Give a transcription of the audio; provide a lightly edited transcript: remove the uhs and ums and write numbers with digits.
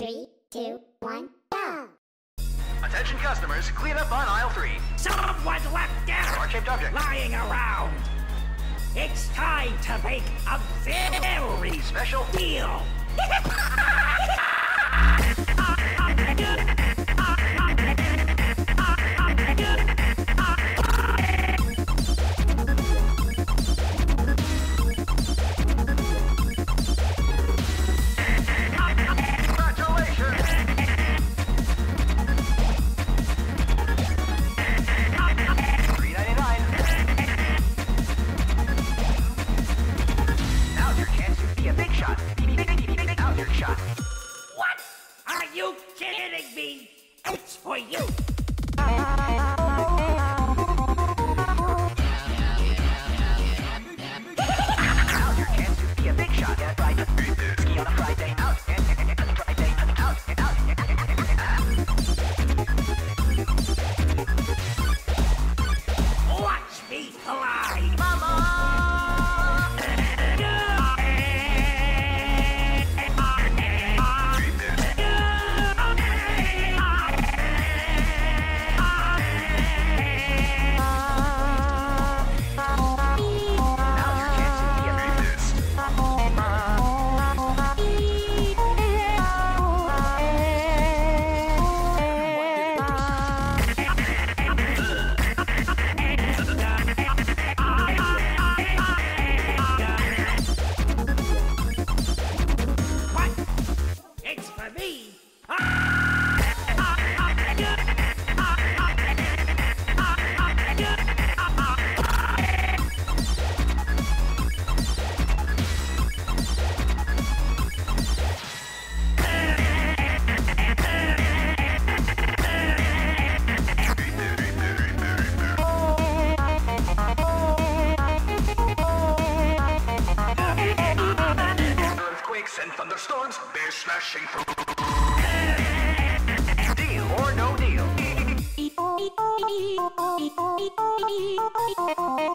3, 2, 1, go! Attention customers, clean up on aisle 3. Someone left out! Heart-shaped object. Lying around! It's time to make a very Special deal! You kidding me? It's for you! Now's your chance to be a big shot at Friday. Ski on a Friday. Out. Friday. Out. Watch me fly! Mama! And thunderstorms, they're smashing through. Deal or no deal?